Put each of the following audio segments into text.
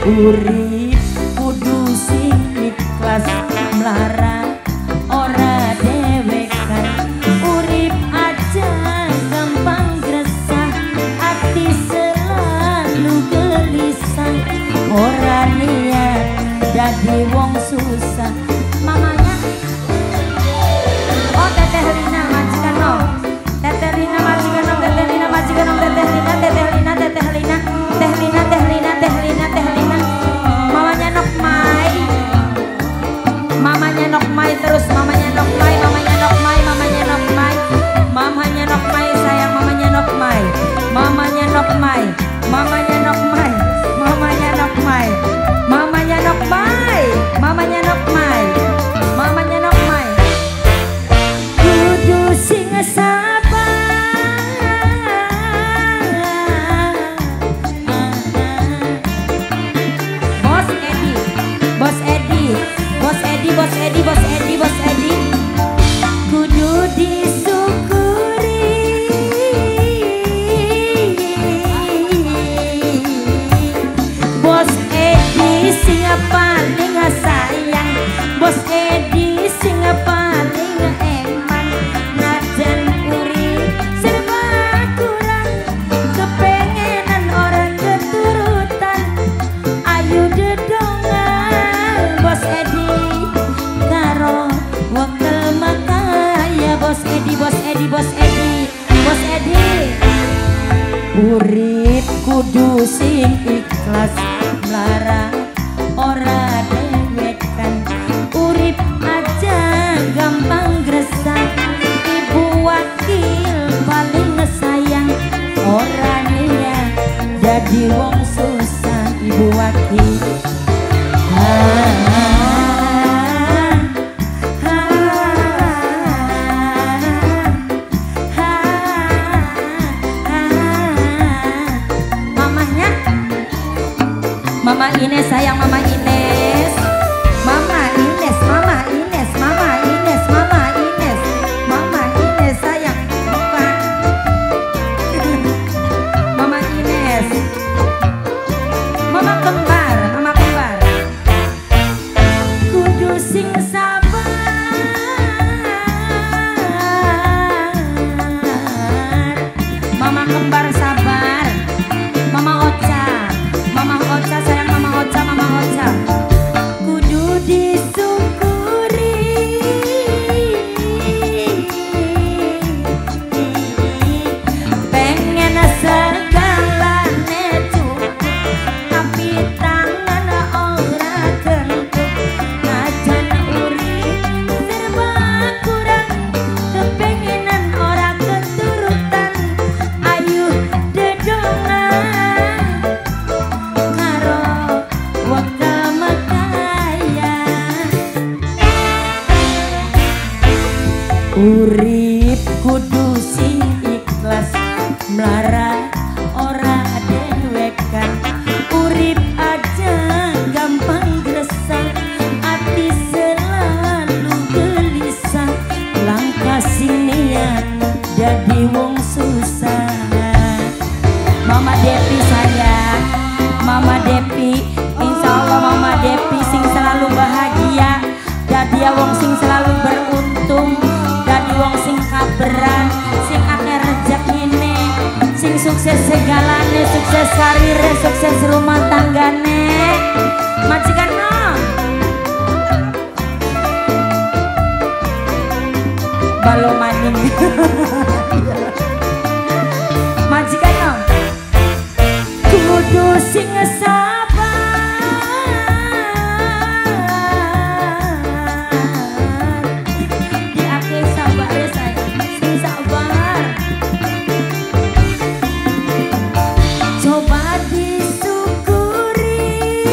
Urip kudu sing ikhlas melarat ora dewekan. Urip aja gampang gresah, hati selalu gelisah. Ora niat dadi wong susah. Mamanya oh Teteh Lina majikan nom. Teteh Lina majikan nom. Teteh Lina majikan nom. Teteh Lina, Teteh Lina, Teteh Lina, Teh Lina, Teh Lina, Teh Lina, Teh Lina. Mamanya Nokmai. Mamanya Nokmai terus, mamanya Nokmai, mamanya Nokmai, mamanya Nokmai. Mamanya Nokmai sayang, mamanya Nokmai. Mamanya Nokmai, mamanya Nokmai, mamanya Nokmai. Mamanya Nokmai, mamanya Nokmai, mamanya Nokmai. Kudu sing sabar. Bos Edi, Bos Edi, Bos Edi, Bos Edi, Bos Edi, Bos Edi. Kudu disyukuri. Bos Edi sing paling sayang, Bos Edi sing paling eman. Najan urip serba kurang, kepengenan orang keturutan. Ayu dedongan Bos Edi karo wakil makaya. Bos Edi, Bos Edi, Bos Edi, Bos Edi. Urip kudu sing ikhlas melarat ora dewekan. Urip aja gampang gresah, ibu wakil paling sayang. Ora niat jadi wong susah, ibu wakil. Mama Ines sayang, Mama Ines, Mama Ines, Mama Ines, Mama Ines, Mama Ines, Mama Ines sayang, bukan Mama Ines, Mama kembar, Mama kembar. Kudu sing sabar. Mama kembar sabar. Mama Ocha, Mama Ocha sayang, Mama Ocha, Mama Ocha. Kudu disyukuri. Pengen segalane cukup, tapi tangan ora kentut. Najan urip serba kurang, kepengenan ora keturutan. Ayu dedongan karo wakil makaya. Urip kudu sing ikhlas melarat ora dewekan. Urip aja gampang gresah, hati selalu gelisah. Langkah sing niat jadi wong susah. Mama Depi sayang, Mama Depi, insya Allah Mama Depi sing selalu bahagia. Jadi wong sing selalu beruntung, jadi wong sing kaberan, sing akeh rezekine, sing sukses segalane, sukses karirnya, sukses rumah tanggane. Majikan nom, balo maning. Majikan nom, kudu sing sabar. Diake sabar ya sayang, sing sabar. Coba disyukuri.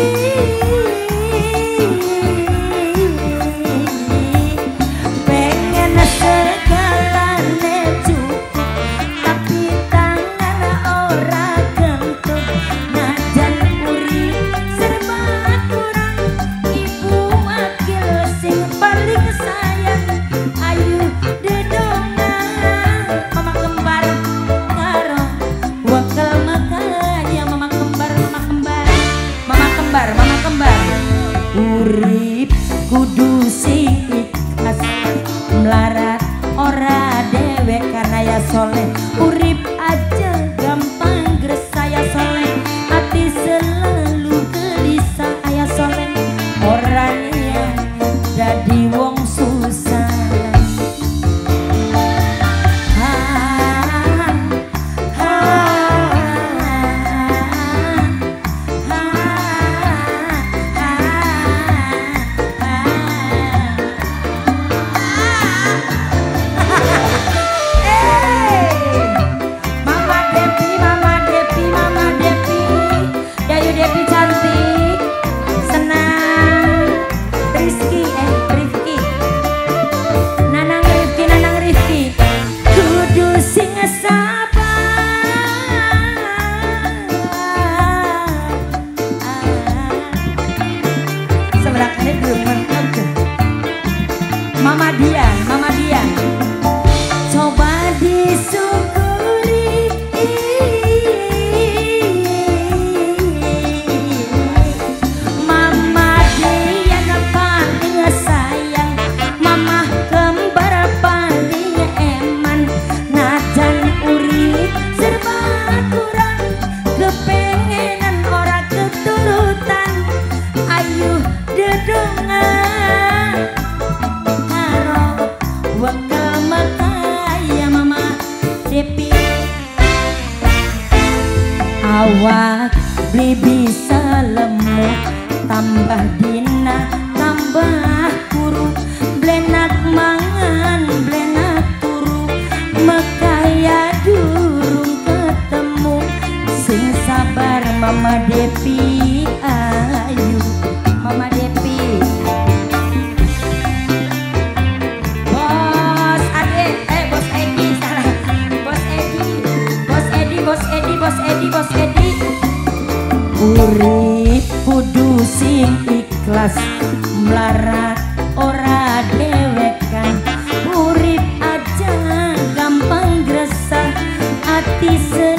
Pengen segalane cukup, tapi tangan ora kentut. Najan urip serba kurang, ibu wakil sing paling sayang. Ayu dedongan Mama kembar karo wakil makaya. Mama kembar, Mama kembar, Mama kembar. urip kudu sing ikhlas melarat ora dewek karena ya soleh urip aja gampang gresah ya soleh hati selalu gelisah ya soleh orangnya jadi wong susah. Mama Dian, coba disyukuri Mama Dian paling sayang Mama kembar paling eman najan urip serba kurang kepengenan ora keturutan ayo dedongan wakal makaya Mama Depi awak beli bisa lemuk tambah dina tambah kuru blenak mangan blenak turu makaya durung ketemu sing sabar Mama Depi ayu Mama Depi Bos Edi urip kudu sing ikhlas melarat ora dewekan urip aja gampang gresah hati